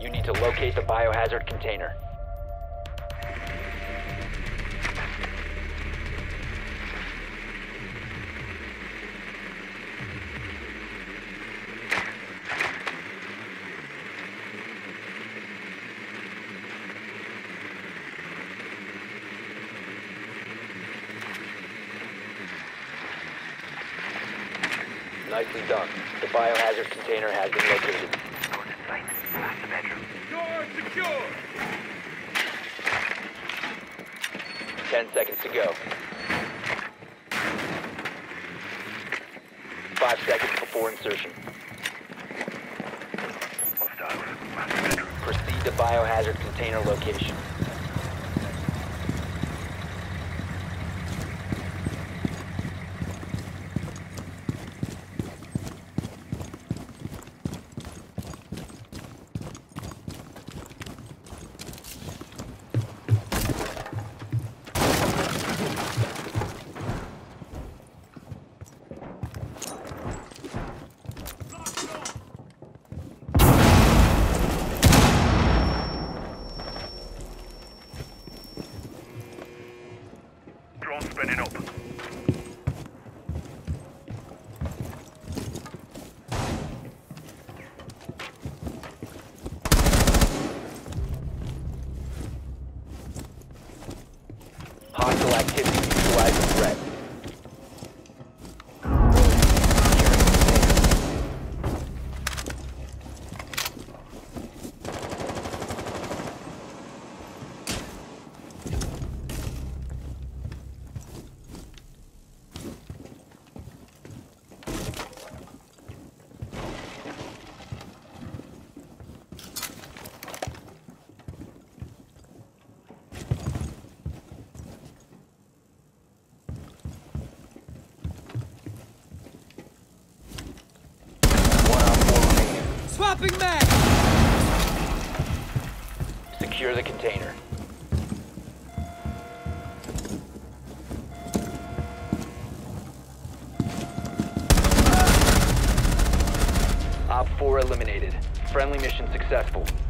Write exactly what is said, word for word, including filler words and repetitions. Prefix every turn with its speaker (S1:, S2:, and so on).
S1: You need to locate the biohazard container. Nicely done. The biohazard container has been located.
S2: Door secure!
S1: Ten seconds to go. Five seconds before insertion. Proceed to biohazard container location.
S2: Drone spinning up.
S1: Hostile activity. Neutralize the threat.
S3: Swapping mag!
S1: Secure the container. Op four eliminated. Friendly mission successful.